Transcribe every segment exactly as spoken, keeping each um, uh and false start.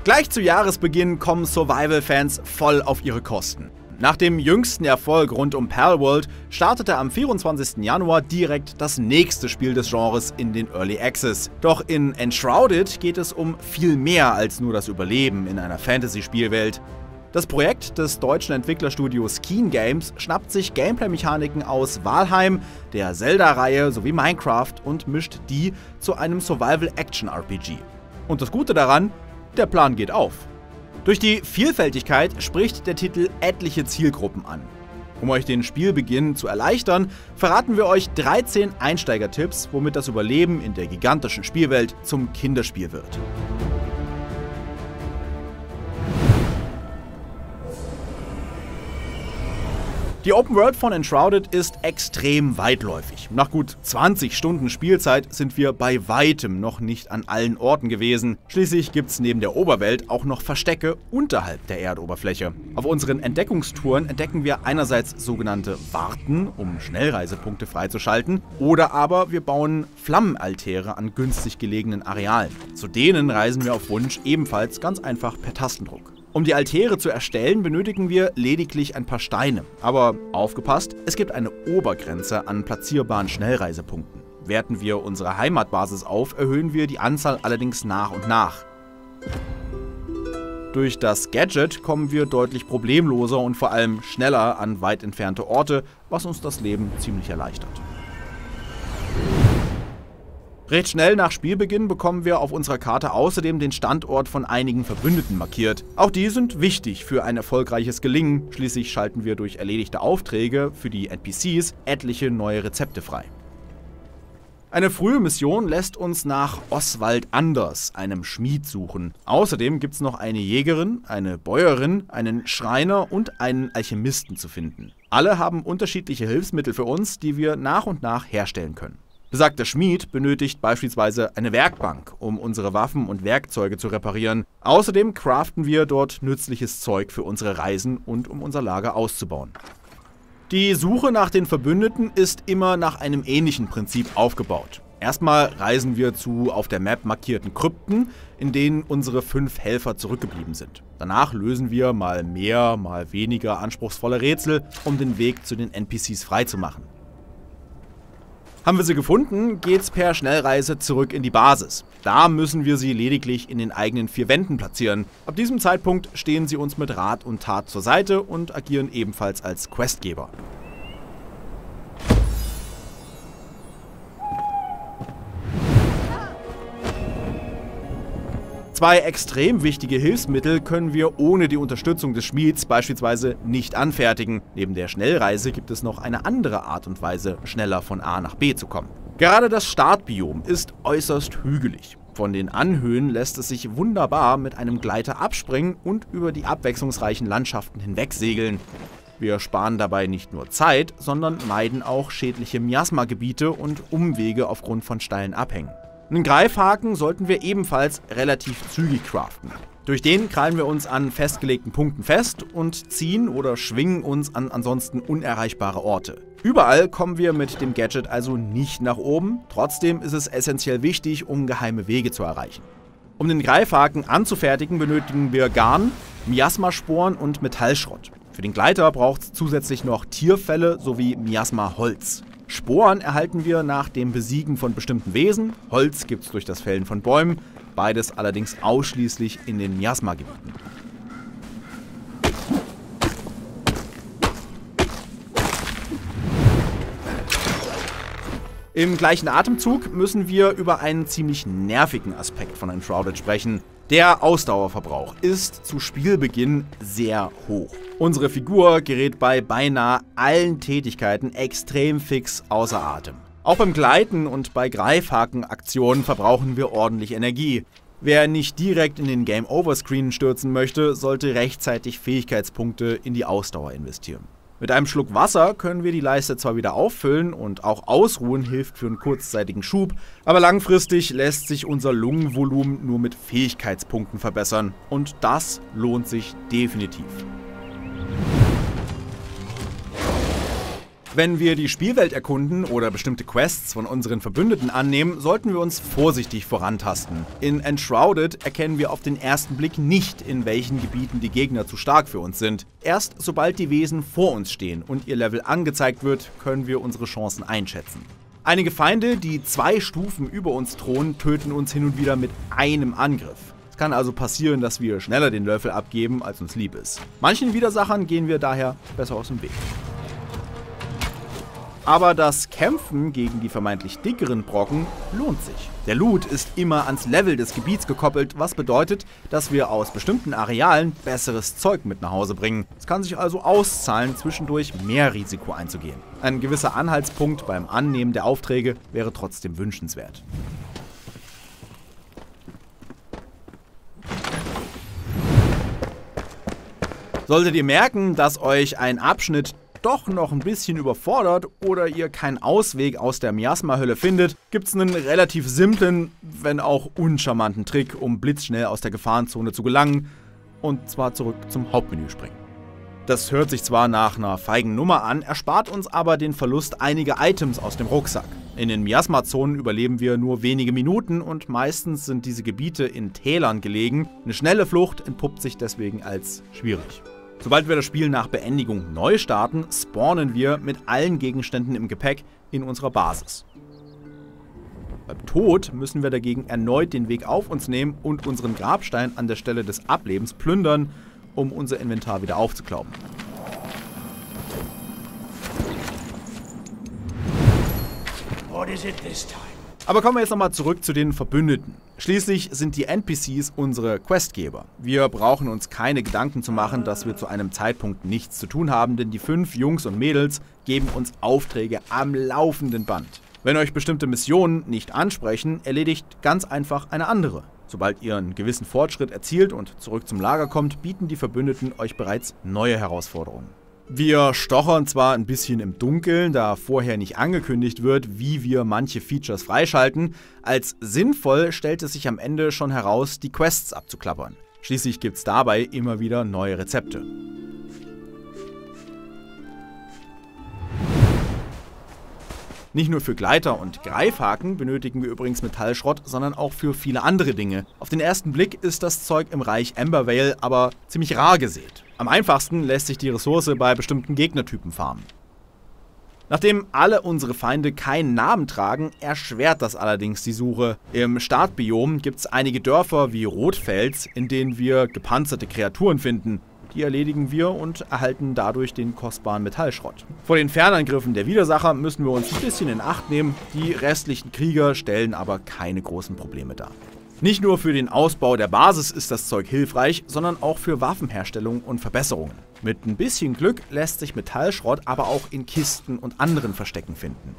Gleich zu Jahresbeginn kommen Survival-Fans voll auf ihre Kosten. Nach dem jüngsten Erfolg rund um Palworld startete am vierundzwanzigsten Januar direkt das nächste Spiel des Genres in den Early Access. Doch in Enshrouded geht es um viel mehr als nur das Überleben in einer Fantasy-Spielwelt. Das Projekt des deutschen Entwicklerstudios Keen Games schnappt sich Gameplay-Mechaniken aus Valheim, der Zelda-Reihe sowie Minecraft und mischt die zu einem Survival-Action-R P G. Und das Gute daran: der Plan geht auf. Durch die Vielfältigkeit spricht der Titel etliche Zielgruppen an. Um euch den Spielbeginn zu erleichtern, verraten wir euch dreizehn Einsteigertipps, womit das Überleben in der gigantischen Spielwelt zum Kinderspiel wird. Die Open World von Enshrouded ist extrem weitläufig. Nach gut zwanzig Stunden Spielzeit sind wir bei weitem noch nicht an allen Orten gewesen. Schließlich gibt's neben der Oberwelt auch noch Verstecke unterhalb der Erdoberfläche. Auf unseren Entdeckungstouren entdecken wir einerseits sogenannte Warten, um Schnellreisepunkte freizuschalten, oder aber wir bauen Flammenaltäre an günstig gelegenen Arealen. Zu denen reisen wir auf Wunsch ebenfalls ganz einfach per Tastendruck. Um die Altäre zu erstellen, benötigen wir lediglich ein paar Steine. Aber aufgepasst, es gibt eine Obergrenze an platzierbaren Schnellreisepunkten. Werten wir unsere Heimatbasis auf, erhöhen wir die Anzahl allerdings nach und nach. Durch das Gadget kommen wir deutlich problemloser und vor allem schneller an weit entfernte Orte, was uns das Leben ziemlich erleichtert. Recht schnell nach Spielbeginn bekommen wir auf unserer Karte außerdem den Standort von einigen Verbündeten markiert. Auch die sind wichtig für ein erfolgreiches Gelingen, schließlich schalten wir durch erledigte Aufträge für die N P Cs etliche neue Rezepte frei. Eine frühe Mission lässt uns nach Oswald Anders, einem Schmied, suchen. Außerdem gibt es noch eine Jägerin, eine Bäuerin, einen Schreiner und einen Alchemisten zu finden. Alle haben unterschiedliche Hilfsmittel für uns, die wir nach und nach herstellen können. Besagter Schmied benötigt beispielsweise eine Werkbank, um unsere Waffen und Werkzeuge zu reparieren. Außerdem craften wir dort nützliches Zeug für unsere Reisen und um unser Lager auszubauen. Die Suche nach den Verbündeten ist immer nach einem ähnlichen Prinzip aufgebaut. Erstmal reisen wir zu auf der Map markierten Krypten, in denen unsere fünf Helfer zurückgeblieben sind. Danach lösen wir mal mehr, mal weniger anspruchsvolle Rätsel, um den Weg zu den N P Cs freizumachen. Haben wir sie gefunden, geht's per Schnellreise zurück in die Basis. Da müssen wir sie lediglich in den eigenen vier Wänden platzieren. Ab diesem Zeitpunkt stehen sie uns mit Rat und Tat zur Seite und agieren ebenfalls als Questgeber. Zwei extrem wichtige Hilfsmittel können wir ohne die Unterstützung des Schmieds beispielsweise nicht anfertigen. Neben der Schnellreise gibt es noch eine andere Art und Weise, schneller von A nach B zu kommen. Gerade das Startbiom ist äußerst hügelig. Von den Anhöhen lässt es sich wunderbar mit einem Gleiter abspringen und über die abwechslungsreichen Landschaften hinweg segeln. Wir sparen dabei nicht nur Zeit, sondern meiden auch schädliche Miasma-Gebiete und Umwege aufgrund von steilen Abhängen. Einen Greifhaken sollten wir ebenfalls relativ zügig craften. Durch den krallen wir uns an festgelegten Punkten fest und ziehen oder schwingen uns an ansonsten unerreichbare Orte. Überall kommen wir mit dem Gadget also nicht nach oben, trotzdem ist es essentiell wichtig, um geheime Wege zu erreichen. Um den Greifhaken anzufertigen, benötigen wir Garn, Miasmasporen und Metallschrott. Für den Gleiter braucht es zusätzlich noch Tierfelle sowie Miasma-Holz. Sporen erhalten wir nach dem Besiegen von bestimmten Wesen, Holz gibt es durch das Fällen von Bäumen, beides allerdings ausschließlich in den Miasma-Gebieten. Im gleichen Atemzug müssen wir über einen ziemlich nervigen Aspekt von Enshrouded sprechen. Der Ausdauerverbrauch ist zu Spielbeginn sehr hoch. Unsere Figur gerät bei beinahe allen Tätigkeiten extrem fix außer Atem. Auch beim Gleiten und bei Greifhaken-Aktionen verbrauchen wir ordentlich Energie. Wer nicht direkt in den Game-Over-Screen stürzen möchte, sollte rechtzeitig Fähigkeitspunkte in die Ausdauer investieren. Mit einem Schluck Wasser können wir die Leiste zwar wieder auffüllen und auch Ausruhen hilft für einen kurzzeitigen Schub, aber langfristig lässt sich unser Lungenvolumen nur mit Fähigkeitspunkten verbessern und das lohnt sich definitiv. Wenn wir die Spielwelt erkunden oder bestimmte Quests von unseren Verbündeten annehmen, sollten wir uns vorsichtig vorantasten. In Enshrouded erkennen wir auf den ersten Blick nicht, in welchen Gebieten die Gegner zu stark für uns sind. Erst sobald die Wesen vor uns stehen und ihr Level angezeigt wird, können wir unsere Chancen einschätzen. Einige Feinde, die zwei Stufen über uns thronen, töten uns hin und wieder mit einem Angriff. Es kann also passieren, dass wir schneller den Löffel abgeben, als uns lieb ist. Manchen Widersachern gehen wir daher besser aus dem Weg. Aber das Kämpfen gegen die vermeintlich dickeren Brocken lohnt sich. Der Loot ist immer ans Level des Gebiets gekoppelt, was bedeutet, dass wir aus bestimmten Arealen besseres Zeug mit nach Hause bringen. Es kann sich also auszahlen, zwischendurch mehr Risiko einzugehen. Ein gewisser Anhaltspunkt beim Annehmen der Aufträge wäre trotzdem wünschenswert. Solltet ihr merken, dass euch ein Abschnitt doch noch ein bisschen überfordert oder ihr keinen Ausweg aus der Miasma-Hölle findet, gibt es einen relativ simplen, wenn auch uncharmanten Trick, um blitzschnell aus der Gefahrenzone zu gelangen und zwar zurück zum Hauptmenü springen. Das hört sich zwar nach einer feigen Nummer an, erspart uns aber den Verlust einiger Items aus dem Rucksack. In den Miasma-Zonen überleben wir nur wenige Minuten und meistens sind diese Gebiete in Tälern gelegen. Eine schnelle Flucht entpuppt sich deswegen als schwierig. Sobald wir das Spiel nach Beendigung neu starten, spawnen wir mit allen Gegenständen im Gepäck in unserer Basis. Beim Tod müssen wir dagegen erneut den Weg auf uns nehmen und unseren Grabstein an der Stelle des Ablebens plündern, um unser Inventar wieder aufzuklauen. What is it this time? Aber kommen wir jetzt nochmal zurück zu den Verbündeten. Schließlich sind die N P Cs unsere Questgeber. Wir brauchen uns keine Gedanken zu machen, dass wir zu einem Zeitpunkt nichts zu tun haben, denn die fünf Jungs und Mädels geben uns Aufträge am laufenden Band. Wenn euch bestimmte Missionen nicht ansprechen, erledigt ganz einfach eine andere. Sobald ihr einen gewissen Fortschritt erzielt und zurück zum Lager kommt, bieten die Verbündeten euch bereits neue Herausforderungen. Wir stochern zwar ein bisschen im Dunkeln, da vorher nicht angekündigt wird, wie wir manche Features freischalten, als sinnvoll stellt es sich am Ende schon heraus, die Quests abzuklappern. Schließlich gibt es dabei immer wieder neue Rezepte. Nicht nur für Gleiter und Greifhaken benötigen wir übrigens Metallschrott, sondern auch für viele andere Dinge. Auf den ersten Blick ist das Zeug im Reich Embervale aber ziemlich rar gesät. Am einfachsten lässt sich die Ressource bei bestimmten Gegnertypen farmen. Nachdem alle unsere Feinde keinen Namen tragen, erschwert das allerdings die Suche. Im Startbiom gibt es einige Dörfer wie Rotfels, in denen wir gepanzerte Kreaturen finden. Die erledigen wir und erhalten dadurch den kostbaren Metallschrott. Vor den Fernangriffen der Widersacher müssen wir uns ein bisschen in Acht nehmen, die restlichen Krieger stellen aber keine großen Probleme dar. Nicht nur für den Ausbau der Basis ist das Zeug hilfreich, sondern auch für Waffenherstellung und Verbesserungen. Mit ein bisschen Glück lässt sich Metallschrott aber auch in Kisten und anderen Verstecken finden.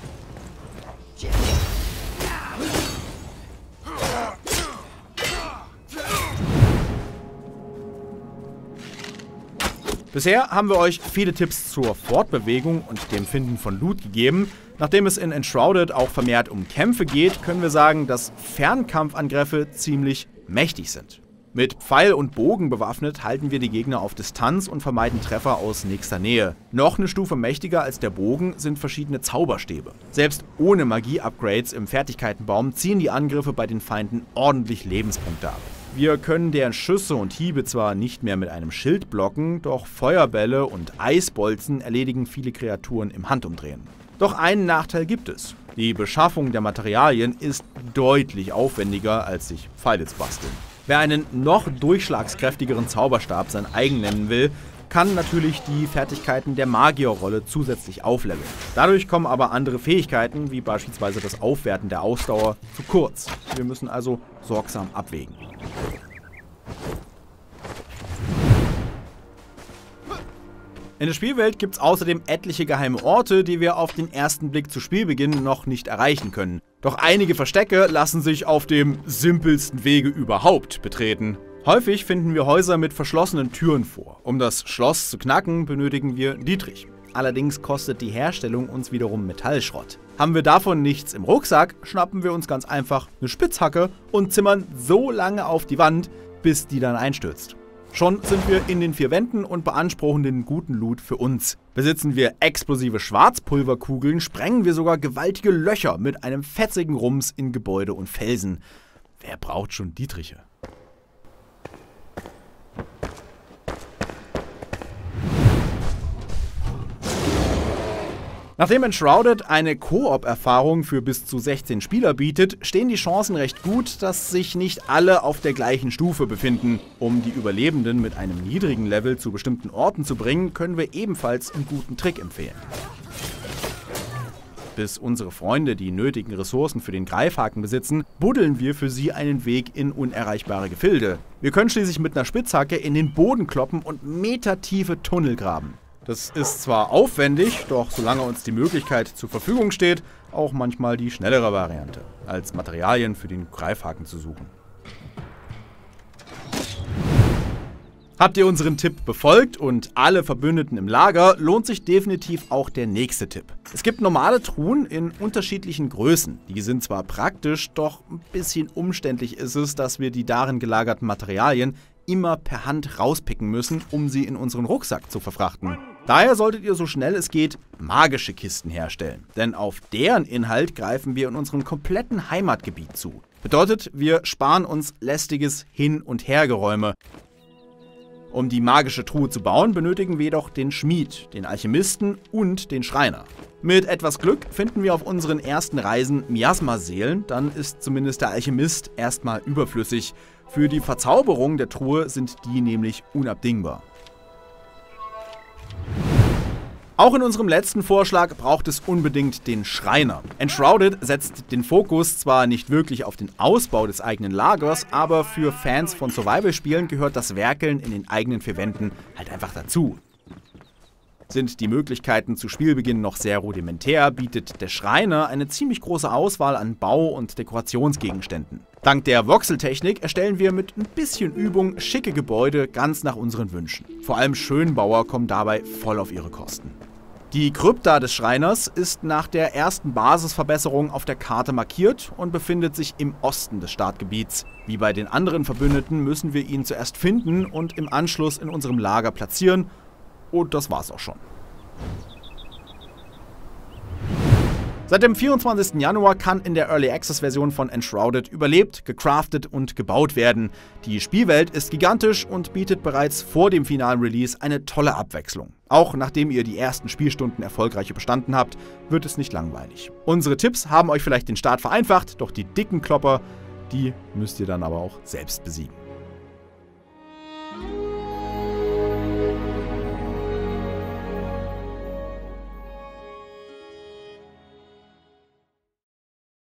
Bisher haben wir euch viele Tipps zur Fortbewegung und dem Finden von Loot gegeben. Nachdem es in Enshrouded auch vermehrt um Kämpfe geht, können wir sagen, dass Fernkampfangriffe ziemlich mächtig sind. Mit Pfeil und Bogen bewaffnet halten wir die Gegner auf Distanz und vermeiden Treffer aus nächster Nähe. Noch eine Stufe mächtiger als der Bogen sind verschiedene Zauberstäbe. Selbst ohne Magie-Upgrades im Fertigkeitenbaum ziehen die Angriffe bei den Feinden ordentlich Lebenspunkte ab. Wir können deren Schüsse und Hiebe zwar nicht mehr mit einem Schild blocken, doch Feuerbälle und Eisbolzen erledigen viele Kreaturen im Handumdrehen. Doch einen Nachteil gibt es. Die Beschaffung der Materialien ist deutlich aufwendiger, als sich Pfeile zu basteln. Wer einen noch durchschlagskräftigeren Zauberstab sein eigen nennen will, kann natürlich die Fertigkeiten der Magierrolle zusätzlich aufleveln. Dadurch kommen aber andere Fähigkeiten, wie beispielsweise das Aufwerten der Ausdauer, zu kurz. Wir müssen also sorgsam abwägen. In der Spielwelt gibt es außerdem etliche geheime Orte, die wir auf den ersten Blick zu Spielbeginn noch nicht erreichen können. Doch einige Verstecke lassen sich auf dem simpelsten Wege überhaupt betreten. Häufig finden wir Häuser mit verschlossenen Türen vor. Um das Schloss zu knacken, benötigen wir Dietrich. Allerdings kostet die Herstellung uns wiederum Metallschrott. Haben wir davon nichts im Rucksack, schnappen wir uns ganz einfach eine Spitzhacke und zimmern so lange auf die Wand, bis die dann einstürzt. Schon sind wir in den vier Wänden und beanspruchen den guten Loot für uns. Besitzen wir explosive Schwarzpulverkugeln, sprengen wir sogar gewaltige Löcher mit einem fetzigen Rums in Gebäude und Felsen. Wer braucht schon Dietriche? Nachdem Enshrouded eine Koop-Erfahrung für bis zu sechzehn Spieler bietet, stehen die Chancen recht gut, dass sich nicht alle auf der gleichen Stufe befinden. Um die Überlebenden mit einem niedrigen Level zu bestimmten Orten zu bringen, können wir ebenfalls einen guten Trick empfehlen. Bis unsere Freunde die nötigen Ressourcen für den Greifhaken besitzen, buddeln wir für sie einen Weg in unerreichbare Gefilde. Wir können schließlich mit einer Spitzhacke in den Boden kloppen und metertiefe Tunnel graben. Das ist zwar aufwendig, doch solange uns die Möglichkeit zur Verfügung steht, auch manchmal die schnellere Variante, als Materialien für den Greifhaken zu suchen. Habt ihr unseren Tipp befolgt und alle Verbündeten im Lager, lohnt sich definitiv auch der nächste Tipp. Es gibt normale Truhen in unterschiedlichen Größen. Die sind zwar praktisch, doch ein bisschen umständlich ist es, dass wir die darin gelagerten Materialien immer per Hand rauspicken müssen, um sie in unseren Rucksack zu verfrachten. Daher solltet ihr so schnell es geht magische Kisten herstellen, denn auf deren Inhalt greifen wir in unserem kompletten Heimatgebiet zu. Bedeutet, wir sparen uns lästiges Hin- und Hergeräume. Um die magische Truhe zu bauen, benötigen wir jedoch den Schmied, den Alchemisten und den Schreiner. Mit etwas Glück finden wir auf unseren ersten Reisen Miasma-Seelen, dann ist zumindest der Alchemist erstmal überflüssig. Für die Verzauberung der Truhe sind die nämlich unabdingbar. Auch in unserem letzten Vorschlag braucht es unbedingt den Schreiner. Enshrouded setzt den Fokus zwar nicht wirklich auf den Ausbau des eigenen Lagers, aber für Fans von Survival-Spielen gehört das Werkeln in den eigenen vier Wänden halt einfach dazu. Sind die Möglichkeiten zu Spielbeginn noch sehr rudimentär, bietet der Schreiner eine ziemlich große Auswahl an Bau- und Dekorationsgegenständen. Dank der Voxeltechnik erstellen wir mit ein bisschen Übung schicke Gebäude ganz nach unseren Wünschen. Vor allem Schönbauer kommen dabei voll auf ihre Kosten. Die Krypta des Schreiners ist nach der ersten Basisverbesserung auf der Karte markiert und befindet sich im Osten des Startgebiets. Wie bei den anderen Verbündeten müssen wir ihn zuerst finden und im Anschluss in unserem Lager platzieren. Und das war's auch schon. Seit dem vierundzwanzigsten Januar kann in der Early Access Version von Enshrouded überlebt, gecraftet und gebaut werden. Die Spielwelt ist gigantisch und bietet bereits vor dem finalen Release eine tolle Abwechslung. Auch nachdem ihr die ersten Spielstunden erfolgreich überstanden habt, wird es nicht langweilig. Unsere Tipps haben euch vielleicht den Start vereinfacht, doch die dicken Klopper, die müsst ihr dann aber auch selbst besiegen.